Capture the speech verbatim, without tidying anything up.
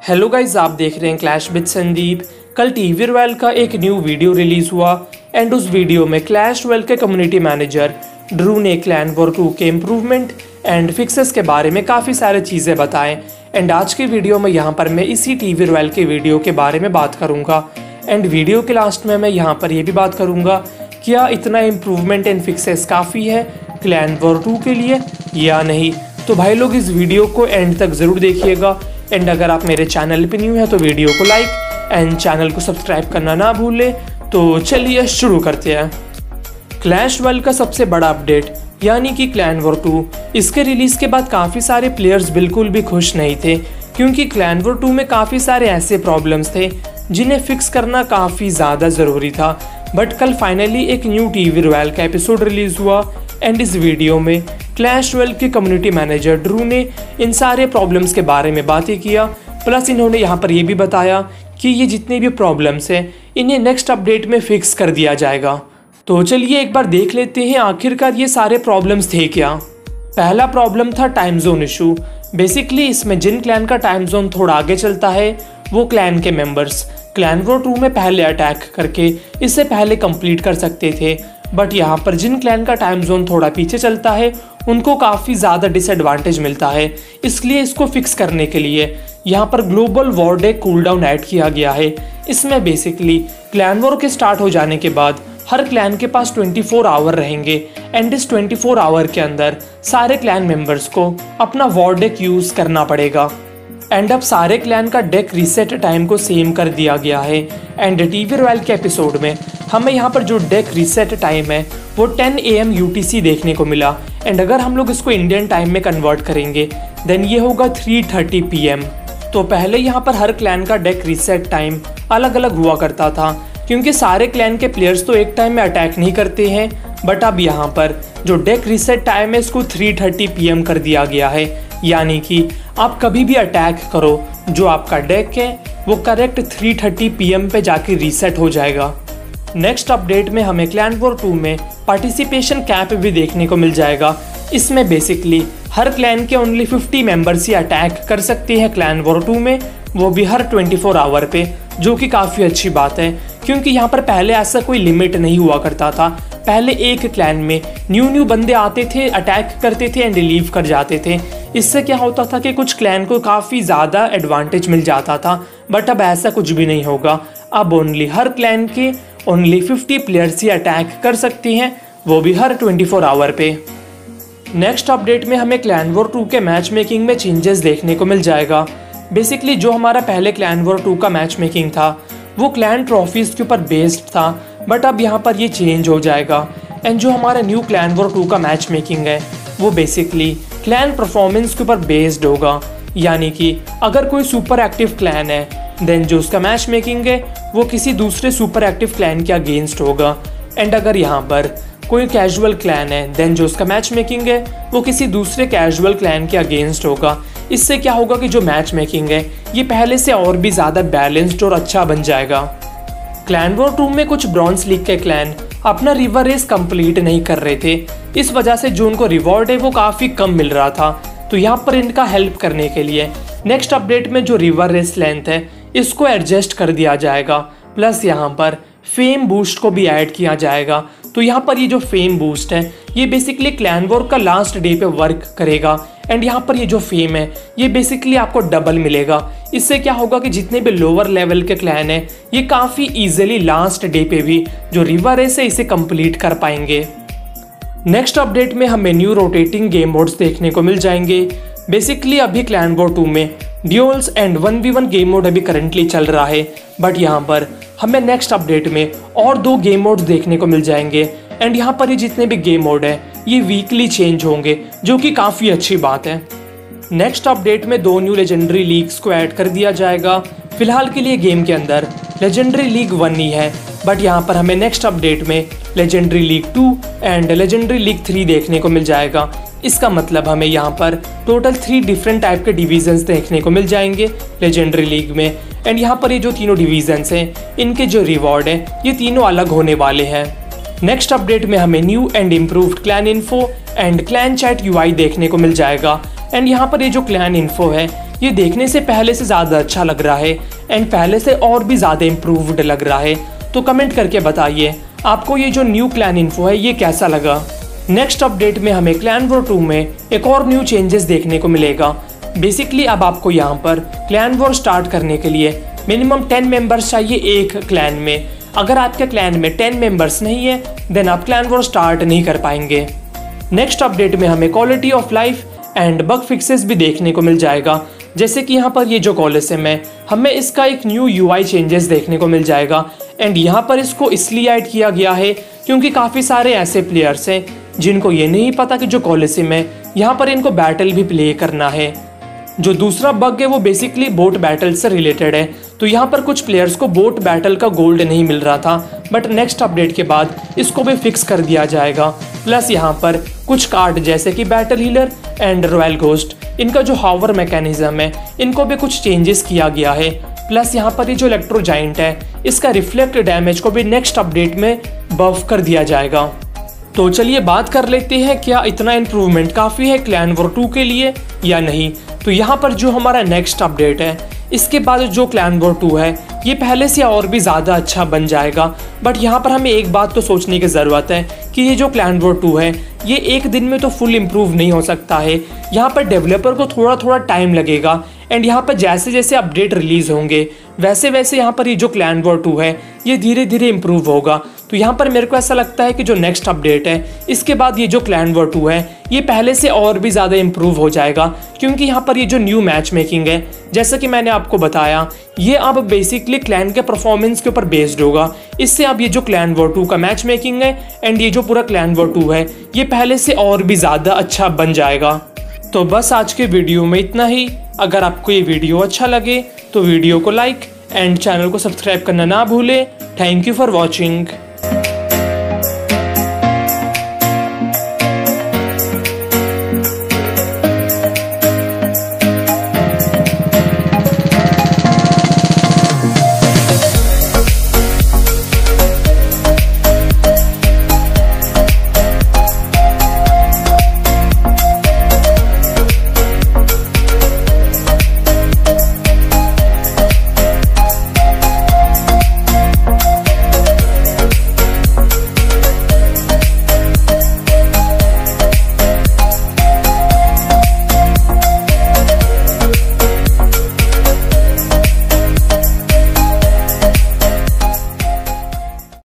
Hello guys, आप देख रहे हैं क्लैश विद संदीप। कल टीवी रॉयल का एक न्यू वीडियो रिलीज हुआ एंड उस वीडियो में क्लैश रॉयल के कम्युनिटी मैनेजर ड्रू ने क्लैन वॉर टू के इम्प्रूवमेंट एंड फिक्सेस के बारे में काफ़ी सारी चीज़ें बताएं। एंड आज के वीडियो में यहाँ पर मैं इसी टीवी रॉयल के वीडियो के बारे में बात करूँगा। एंड वीडियो के लास्ट में मैं यहाँ पर यह भी बात करूँगा क्या इतना इम्प्रूवमेंट एंड फिक्सेस काफ़ी है क्लैन वॉर टू के लिए या नहीं। तो भाई लोग इस वीडियो को एंड तक ज़रूर देखिएगा। एंड अगर आप मेरे चैनल पे न्यू है तो वीडियो को लाइक एंड चैनल को सब्सक्राइब करना ना भूलें। तो चलिए शुरू करते हैं। क्लैश रॉयल का सबसे बड़ा अपडेट यानी कि क्लैन वॉर टू, इसके रिलीज़ के बाद काफ़ी सारे प्लेयर्स बिल्कुल भी खुश नहीं थे क्योंकि क्लैन वॉर टू में काफ़ी सारे ऐसे प्रॉब्लम्स थे जिन्हें फिक्स करना काफ़ी ज़्यादा ज़रूरी था। बट कल फाइनली एक न्यू टीवी रॉयल का एपिसोड रिलीज़ हुआ एंड इस वीडियो में क्लैश रॉयल के कम्युनिटी मैनेजर ड्रू ने इन सारे प्रॉब्लम्स के बारे में बातें किया। प्लस इन्होंने यहाँ पर यह भी बताया कि ये जितने भी प्रॉब्लम्स हैं इन्हें नेक्स्ट अपडेट में फिक्स कर दिया जाएगा। तो चलिए एक बार देख लेते हैं आखिरकार ये सारे प्रॉब्लम्स थे क्या। पहला प्रॉब्लम था टाइम जोन इशू। बेसिकली इसमें जिन क्लैन का टाइम जोन थोड़ा आगे चलता है वो क्लैन के मेंबर्स क्लैन वॉर टू में पहले अटैक करके इससे पहले कंप्लीट कर सकते थे। बट यहाँ पर जिन क्लैन का टाइम जोन थोड़ा पीछे चलता है उनको काफ़ी ज़्यादा डिसएडवांटेज मिलता है। इसलिए इसको फिक्स करने के लिए यहाँ पर global war day cooldown add किया गया है। इसमें बेसिकली क्लैन वॉर के स्टार्ट हो जाने के बाद हर क्लैन के पास चौबीस आवर रहेंगे एंड इस चौबीस आवर के अंदर सारे क्लैन मेंबर्स को अपना वॉर डेक यूज़ करना पड़ेगा। एंड अब सारे क्लैन का डेक रीसेट टाइम को सेम कर दिया गया है। एंड टीवी रॉयल के एपिसोड में हमें यहाँ पर जो डेक रीसेट टाइम है वो ten A M U T C देखने को मिला। एंड अगर हम लोग इसको इंडियन टाइम में कन्वर्ट करेंगे देन ये होगा थ्री थर्टी पी एम। तो पहले यहाँ पर हर क्लैन का डेक रीसेट टाइम अलग अलग हुआ करता था क्योंकि सारे क्लैन के प्लेयर्स तो एक टाइम में अटैक नहीं करते हैं। बट अब यहाँ पर जो डेक रीसेट टाइम है इसको थ्री थर्टी पी एम कर दिया गया है, यानी कि आप कभी भी अटैक करो जो आपका डेक है वो correct three thirty P M पे जाके रीसेट हो जाएगा। नेक्स्ट अपडेट में हमें क्लैन वॉर टू में पार्टिसिपेशन कैप भी देखने को मिल जाएगा। इसमें बेसिकली हर क्लैन के ओनली फिफ्टी मेंबर्स ही अटैक कर सकते हैं क्लैन वॉर टू में, वो भी हर चौबीस आवर पे, जो कि काफ़ी अच्छी बात है क्योंकि यहाँ पर पहले ऐसा कोई लिमिट नहीं हुआ करता था। पहले एक क्लैन में न्यू न्यू बंदे आते थे, अटैक करते थे एंड लीव कर जाते थे। इससे क्या होता था कि कुछ क्लैन को काफ़ी ज़्यादा एडवांटेज मिल जाता था। बट अब ऐसा कुछ भी नहीं होगा। अब ओनली हर क्लैन के ओनली फिफ्टी प्लेयर्स ही अटैक कर सकते हैं, वो भी हर चौबीस आवर पे। नेक्स्ट अपडेट में हमें क्लैन वॉर टू के मैच मेकिंग में चेंजेस देखने को मिल जाएगा। बेसिकली जो हमारा पहले क्लैन वॉर टू का मैच मेकिंग था वो क्लैन ट्रॉफीज के ऊपर बेस्ड था, बट अब यहाँ पर ये चेंज हो जाएगा। एंड जो हमारा न्यू क्लैन वॉर टू का मैच मेकिंग है वो बेसिकली क्लैन परफॉर्मेंस के ऊपर बेस्ड होगा, यानी कि अगर कोई सुपर एक्टिव क्लैन है देन जो उसका मैच मेकिंग है वो किसी दूसरे सुपर एक्टिव क्लैन के अगेंस्ट होगा। एंड अगर यहाँ पर कोई कैजुअल क्लैन है देन जो उसका मैच मेकिंग है वो किसी दूसरे कैजुअल क्लैन के अगेंस्ट होगा। इससे क्या होगा कि जो मैच मेकिंग है ये पहले से और भी ज़्यादा बैलेंस्ड और अच्छा बन जाएगा। क्लैन वॉर टू में कुछ ब्रॉन्ज लीग के क्लैन अपना रिवर रेस कंप्लीट नहीं कर रहे थे, इस वजह से जो उनको रिवॉर्ड है वो काफ़ी कम मिल रहा था। तो यहाँ पर इनका हेल्प करने के लिए नेक्स्ट अपडेट में जो रिवर रेस लेंथ है इसको एडजस्ट कर दिया जाएगा। प्लस यहाँ पर फेम बूस्ट को भी ऐड किया जाएगा। तो यहाँ पर ये जो फेम बूस्ट है ये बेसिकली क्लैन वॉर का लास्ट डे पे वर्क करेगा। एंड यहाँ पर ये जो फेम है ये बेसिकली आपको डबल मिलेगा। इससे क्या होगा कि जितने भी लोअर लेवल के क्लैन है ये काफ़ी इजीली लास्ट डे पे भी जो रिवर रेस है इसे कंप्लीट कर पाएंगे। नेक्स्ट अपडेट में हमें न्यू रोटेटिंग गेम मोड्स देखने को मिल जाएंगे। बेसिकली अभी क्लैन वॉर टू में duels and one v one game mode अभी करंटली चल रहा है, बट यहाँ पर हमें नेक्स्ट अपडेट में और दो गेम मोड्स देखने को मिल जाएंगे। एंड यहाँ पर ये जितने भी गेम मोड है ये वीकली चेंज होंगे, जो कि काफ़ी अच्छी बात है। नेक्स्ट अपडेट में दो न्यू लेजेंडरी लीग्स को ऐड कर दिया जाएगा। फिलहाल के लिए गेम के अंदर लेजेंडरी लीग वन ही है, बट यहाँ पर हमें नेक्स्ट अपडेट में legendary league two and legendary league three देखने को मिल जाएगा। इसका मतलब हमें यहाँ पर टोटल थ्री डिफरेंट टाइप के डिवीजन्स देखने को मिल जाएंगे लेजेंडरी लीग में। एंड यहाँ पर ये जो तीनों डिवीजन्स हैं इनके जो रिवॉर्ड है ये तीनों अलग होने वाले हैं। नेक्स्ट अपडेट में हमें new and improved clan info and clan chat UI देखने को मिल जाएगा। एंड यहाँ पर ये जो क्लैन इन्फो है ये देखने से पहले से ज़्यादा अच्छा लग रहा है एंड पहले से और भी ज़्यादा इम्प्रूव्ड लग रहा है। तो कमेंट करके बताइए आपको ये जो न्यू क्लैन इन्फो है ये कैसा लगा। नेक्स्ट अपडेट में हमें क्लैन वॉर टू में एक और न्यू चेंजेस देखने को मिलेगा। बेसिकली अब आपको यहाँ पर क्लैन वॉर स्टार्ट करने के लिए मिनिमम टेन मेंबर्स चाहिए एक क्लैन में। अगर आपके क्लैन में टेन मेंबर्स नहीं है देन आप क्लैन वॉर स्टार्ट नहीं कर पाएंगे। नेक्स्ट अपडेट में हमें quality of life and bug fixes भी देखने को मिल जाएगा। जैसे कि यहाँ पर ये जो कॉलिसियम है हमें इसका एक न्यू यूआई चेंजेस देखने को मिल जाएगा एंड यहाँ पर इसको इसलिए ऐड किया गया है क्योंकि काफ़ी सारे ऐसे प्लेयर्स हैं जिनको ये नहीं पता कि जो कॉलिसियम है यहाँ पर इनको बैटल भी प्ले करना है। जो दूसरा बग है वो बेसिकली बोट बैटल से रिलेटेड है। तो यहाँ पर कुछ प्लेयर्स को बोट बैटल का गोल्ड नहीं मिल रहा था बट नेक्स्ट अपडेट के बाद इसको भी फिक्स कर दिया जाएगा। प्लस यहाँ पर कुछ कार्ड जैसे कि battle healer and royal ghost इनका जो हावर मैकेनिज्म है इनको भी कुछ चेंजेस किया गया है। प्लस यहाँ पर ये जो इलेक्ट्रो जाइंट है इसका रिफ्लेक्ट डैमेज को भी नेक्स्ट अपडेट में बफ कर दिया जाएगा। तो चलिए बात कर लेते हैं क्या इतना इम्प्रूवमेंट काफ़ी है क्लैन वॉर टू के लिए या नहीं। तो यहाँ पर जो हमारा नेक्स्ट अपडेट है इसके बाद जो क्लैन वॉर टू है ये पहले से और भी ज़्यादा अच्छा बन जाएगा। बट यहाँ पर हमें एक बात तो सोचने की ज़रूरत है कि ये जो क्लैन वॉर टू है ये एक दिन में तो फुल इम्प्रूव नहीं हो सकता है। यहाँ पर डेवलपर को थोड़ा थोड़ा टाइम लगेगा एंड यहाँ पर जैसे जैसे अपडेट रिलीज़ होंगे वैसे वैसे यहाँ पर ये जो क्लैन वॉर टू है ये धीरे धीरे इम्प्रूव होगा। तो यहाँ पर मेरे को ऐसा लगता है कि जो नेक्स्ट अपडेट है इसके बाद ये जो क्लैन वॉर टू है ये पहले से और भी ज़्यादा इम्प्रूव हो जाएगा क्योंकि यहाँ पर ये जो न्यू मैच मेकिंग है जैसा कि मैंने आपको बताया ये अब बेसिकली क्लैन के परफॉर्मेंस के ऊपर बेस्ड होगा। इससे अब ये जो क्लैन वॉर टू का मैच मेकिंग है एंड ये जो पूरा क्लैन वॉर टू है ये पहले से और भी ज़्यादा अच्छा बन जाएगा। तो बस आज के वीडियो में इतना ही। अगर आपको ये वीडियो अच्छा लगे तो वीडियो को लाइक एंड चैनल को सब्सक्राइब करना ना भूलें। Thank you for watching.